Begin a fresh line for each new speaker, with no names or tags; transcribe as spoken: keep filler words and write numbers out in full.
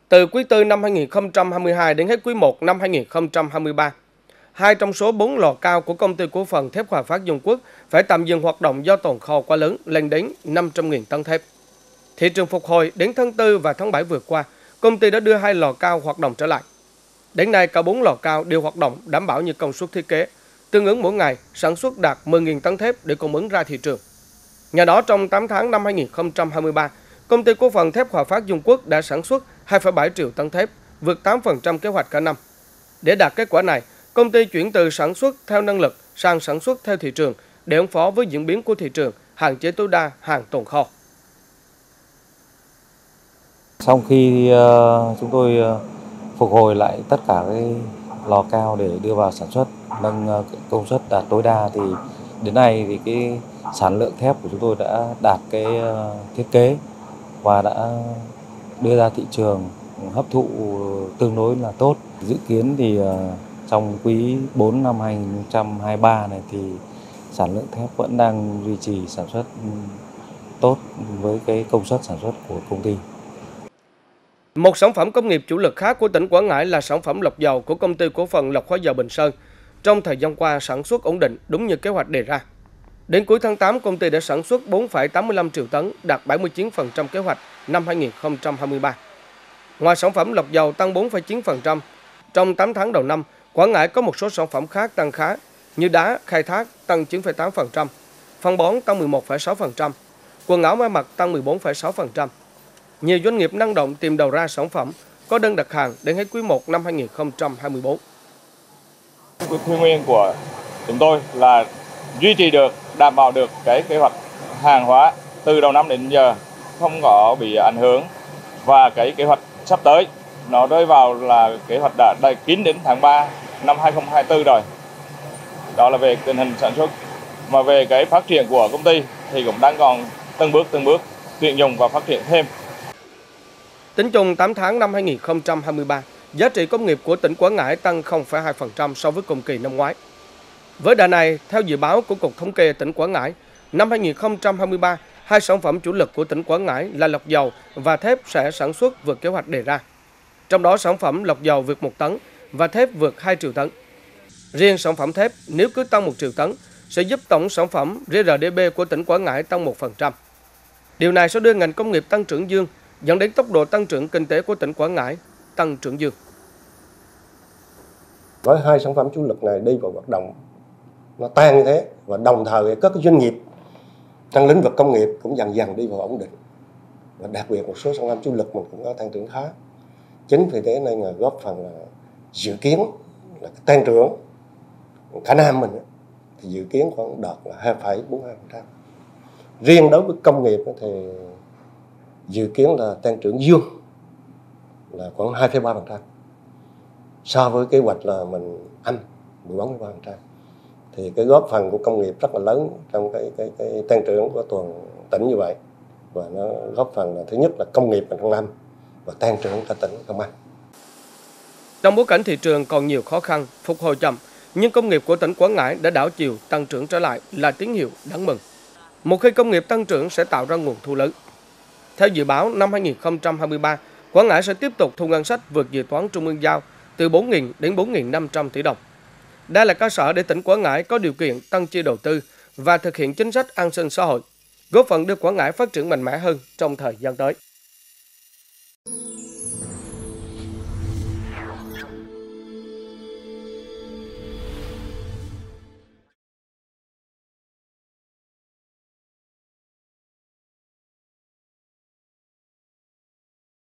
Từ quý tư năm hai nghìn không trăm hai mươi hai đến hết quý một năm hai nghìn không trăm hai mươi ba, hai trong số bốn lò cao của Công ty Cổ phần Thép Hòa Phát Dung Quốc phải tạm dừng hoạt động do tồn kho quá lớn, lên đến năm trăm nghìn tấn thép. Thị trường phục hồi đến tháng tư và tháng bảy vừa qua, công ty đã đưa hai lò cao hoạt động trở lại. Đến nay, cả bốn lò cao đều hoạt động đảm bảo như công suất thiết kế, tương ứng mỗi ngày sản xuất đạt mười nghìn tấn thép để cung ứng ra thị trường. Nhờ đó, trong tám tháng năm hai nghìn không trăm hai mươi ba, Công ty Cổ phần Thép Hòa Phát Dung Quốc đã sản xuất hai phẩy bảy triệu tấn thép, vượt tám phần trăm kế hoạch cả năm. Để đạt kết quả này, công ty chuyển từ sản xuất theo năng lực sang sản xuất theo thị trường để ứng phó với diễn biến của thị trường, hạn chế tối đa hàng tồn kho.
Sau khi uh, chúng tôi uh, phục hồi lại tất cả cái lò cao để đưa vào sản xuất, nâng uh, công suất đạt tối đa, thì đến nay thì cái sản lượng thép của chúng tôi đã đạt cái uh, thiết kế và đã đưa ra thị trường hấp thụ tương đối là tốt. Dự kiến thì uh, trong quý bốn năm hai nghìn không trăm hai mươi ba này thì sản lượng thép vẫn đang duy trì sản xuất tốt với cái công suất sản xuất của công ty.
Một sản phẩm công nghiệp chủ lực khác của tỉnh Quảng Ngãi là sản phẩm lọc dầu của Công ty Cổ phần Lọc hóa dầu Bình Sơn. Trong thời gian qua, sản xuất ổn định đúng như kế hoạch đề ra. Đến cuối tháng tám, công ty đã sản xuất bốn phẩy tám mươi lăm triệu tấn, đạt bảy mươi chín phần trăm kế hoạch năm hai nghìn không trăm hai mươi ba. Ngoài sản phẩm lọc dầu tăng bốn phẩy chín phần trăm, trong tám tháng đầu năm, Quảng Ngãi có một số sản phẩm khác tăng khá, như đá khai thác tăng chín phẩy tám phần trăm, phân bón tăng mười một phẩy sáu phần trăm, quần áo may mặc tăng mười bốn phẩy sáu phần trăm. Nhiều doanh nghiệp năng động tìm đầu ra sản phẩm, có đơn đặt hàng đến hết quý một năm hai nghìn không trăm hai mươi tư.
Quy nguyên của chúng tôi là duy trì được, đảm bảo được cái kế hoạch hàng hóa từ đầu năm đến giờ không có bị ảnh hưởng, và cái kế hoạch sắp tới nó rơi vào là kế hoạch đã đầy kín đến tháng ba năm hai nghìn không trăm hai mươi tư rồi. Đó là về tình hình sản xuất. Mà về cái phát triển của công ty thì cũng đang còn từng bước từng bước tuyển dụng và phát triển thêm.
Tính chung tám tháng năm hai nghìn không trăm hai mươi ba, giá trị công nghiệp của tỉnh Quảng Ngãi tăng không phẩy hai phần trăm so với cùng kỳ năm ngoái. Với đà này, theo dự báo của Cục Thống kê tỉnh Quảng Ngãi, năm hai nghìn không trăm hai mươi ba, hai sản phẩm chủ lực của tỉnh Quảng Ngãi là lọc dầu và thép sẽ sản xuất vượt kế hoạch đề ra. Trong đó, sản phẩm lọc dầu vượt một tấn và thép vượt hai triệu tấn. Riêng sản phẩm thép nếu cứ tăng một triệu tấn sẽ giúp tổng sản phẩm rờ đê bê của tỉnh Quảng Ngãi tăng một phần trăm. Điều này sẽ đưa ngành công nghiệp tăng trưởng dương, dẫn đến tốc độ tăng trưởng kinh tế của tỉnh Quảng Ngãi tăng trưởng dương.
Với hai sản phẩm chủ lực này đi vào hoạt động nó tăng như thế, và đồng thời các doanh nghiệp trong lĩnh vực công nghiệp cũng dần dần đi vào ổn định, và đặc biệt một số sản phẩm chủ lực mình cũng có tăng trưởng khá. Chính vì thế nên là góp phần là dự kiến là tăng trưởng cả năm mình thì dự kiến khoảng đạt là hai phẩy bốn mươi hai phần trăm. Riêng đối với công nghiệp thì dự kiến là tăng trưởng dương là khoảng hai phẩy ba phần trăm so với kế hoạch là mình âm mười bốn phẩy ba phần trăm. Thì cái góp phần của công nghiệp rất là lớn trong cái cái cái tăng trưởng của toàn tỉnh như vậy, và nó góp phần là thứ nhất là công nghiệp trong năm và tăng trưởng cả tỉnh công an.
Trong bối cảnh thị trường còn nhiều khó khăn, phục hồi chậm, nhưng công nghiệp của tỉnh Quảng Ngãi đã đảo chiều tăng trưởng trở lại là tín hiệu đáng mừng. Một khi công nghiệp tăng trưởng sẽ tạo ra nguồn thu lớn. Theo dự báo, năm hai nghìn không trăm hai mươi ba, Quảng Ngãi sẽ tiếp tục thu ngân sách vượt dự toán Trung ương giao từ bốn nghìn đến bốn nghìn năm trăm tỷ đồng. Đây là cơ sở để tỉnh Quảng Ngãi có điều kiện tăng chi đầu tư và thực hiện chính sách an sinh xã hội, góp phần đưa Quảng Ngãi phát triển mạnh mẽ hơn trong thời gian tới.